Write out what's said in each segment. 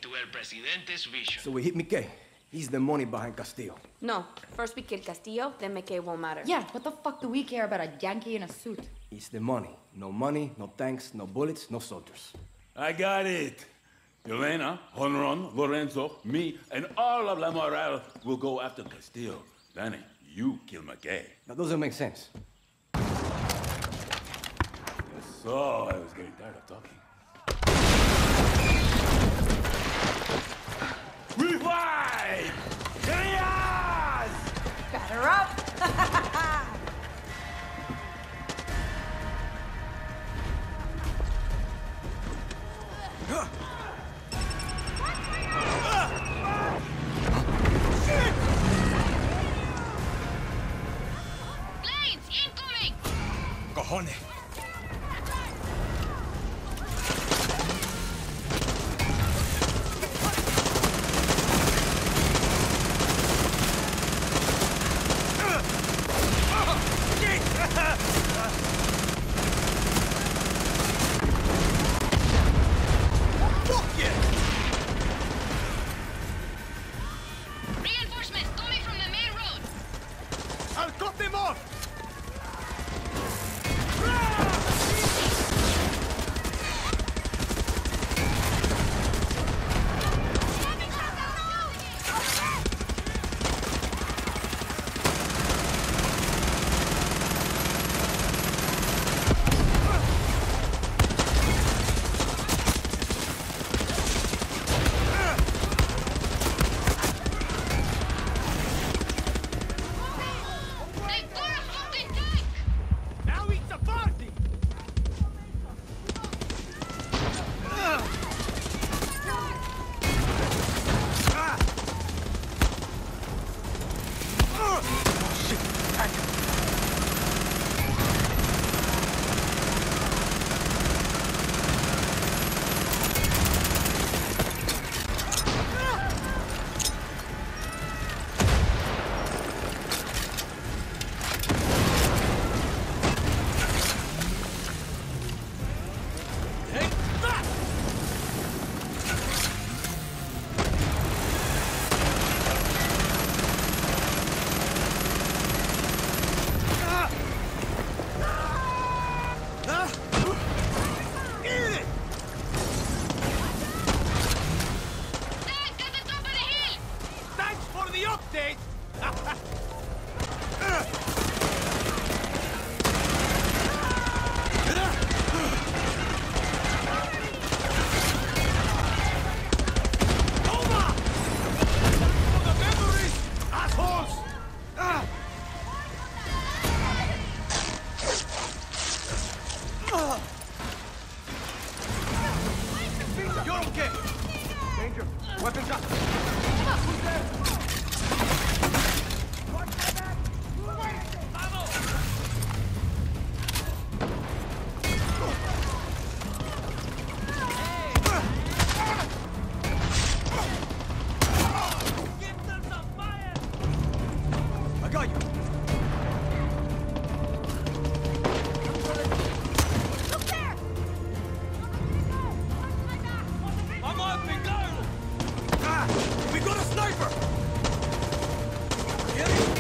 into El Presidente's vision. So we hit Mickey. He's the money behind Castillo. No. First we kill Castillo, then McKay won't matter. Yeah, what the fuck do we care about a Yankee in a suit? It's the money. No money, no tanks, no bullets, no soldiers. I got it. Elena, Honron, Lorenzo, me, and all of La Moral will go after Castillo. Danny, you kill McKay. That doesn't make sense. So I was getting tired of talking. Revive! Yes! Batter up! Planes incoming! Cojones! Reinforcements coming from the main road! I'll cut them off! They got a fucking tank! Now it's a party! Tank at the top of the hill! Thanks for the update! Over! For the memories, assholes! You're okay! Danger! Weapons up! I got you! Look there! I'm on me, go! We got a sniper! Get it!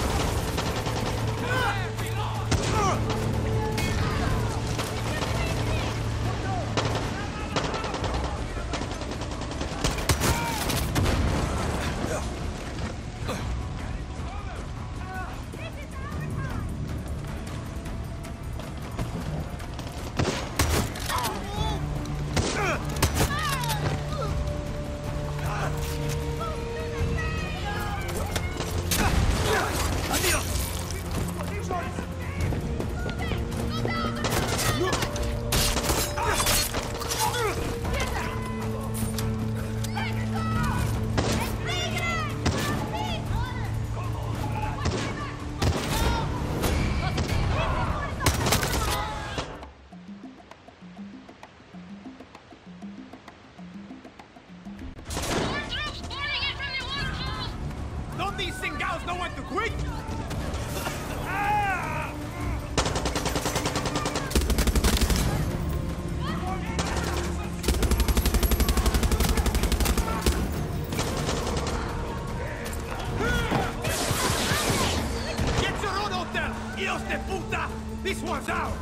More troops pouring in from the waterfall! Don't these Singals know when to quit? one's ours!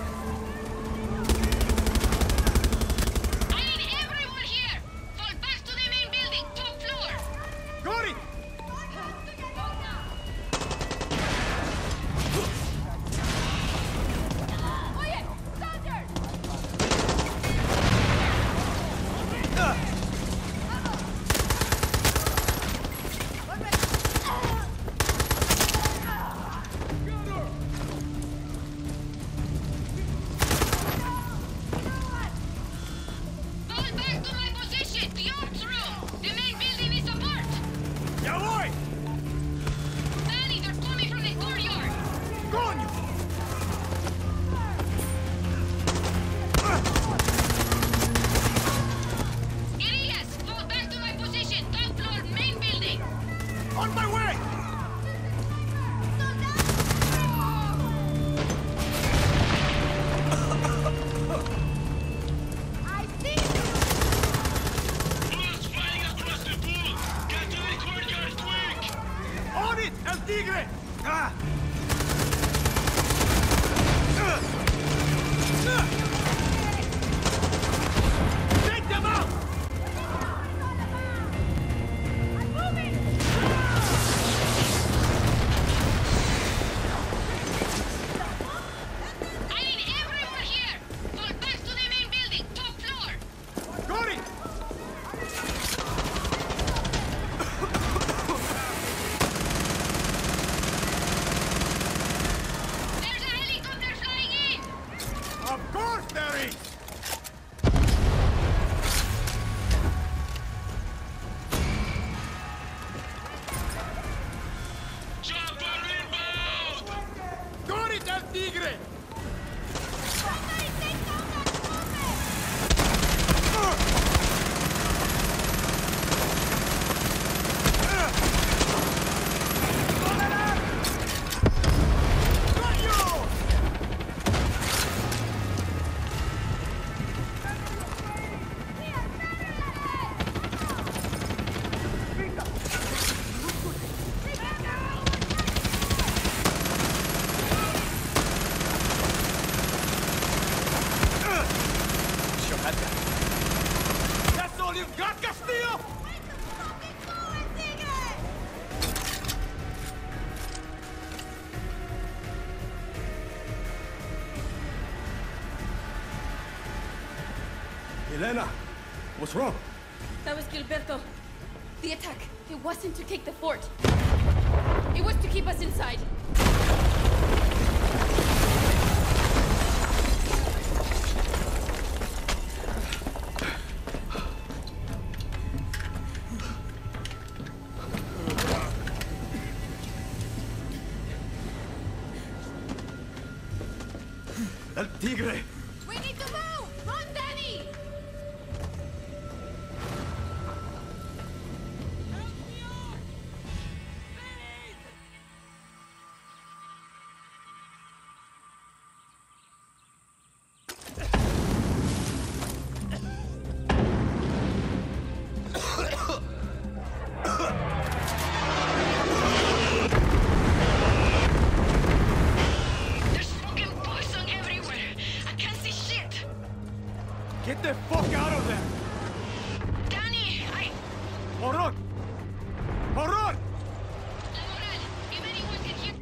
I need everyone here! Fall back to the main building, top floor! Got it! Oye, soldiers! Fall back to my position, the ops room! The main building is apart! Ya voy! Danny, they're coming from the courtyard! Coño! Elias, fall back to my position, top floor, main building! On my way! I see Bullets flying across the pool! Get to the courtyard quick! On it, El Tigre! Ah! Take them out! I need everyone here! Fall back to the main building, top floor! Got it! There's a helicopter flying in! Of course there is! Chopper inbound! Got it, El Tigre! ¡Coño! That's all you've got, Castillo? Elena, what's wrong? That was Gilberto. The attack. It wasn't to take the fort. It was to keep us inside. El Tigre! We need to move! Run, Danny! There's fucking poison everywhere! I can't see shit! Get the fuck out of there! Danny, Moron! Moron! Laurel, if anyone can hear...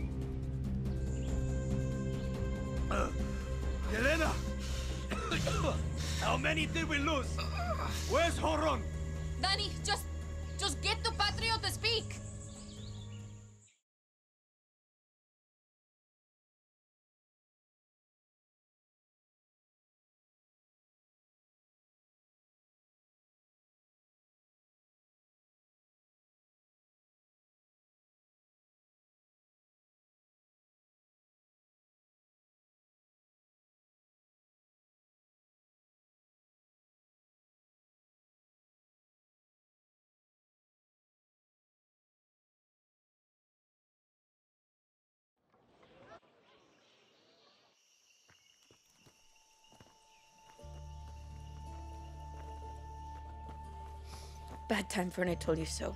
Elena! How many did we lose? Where's Horon? Danny, just get to Patrio to speak! Bad time for an I told you so.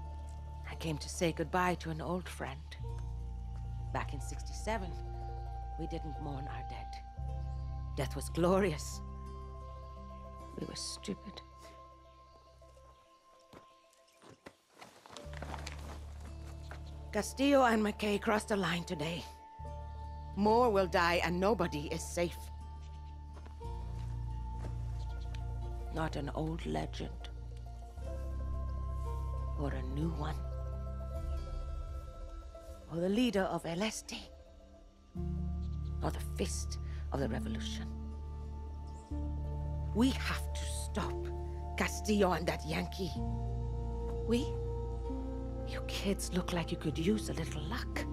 I came to say goodbye to an old friend. Back in '67, We didn't mourn our dead. Death was glorious. We were stupid. Castillo and McKay crossed the line today. More will die and nobody is safe. Not an old legend. Or a new one. Or the leader of El Este. Or the fist of the revolution. We have to stop Castillo and that Yankee. We? You kids look like you could use a little luck.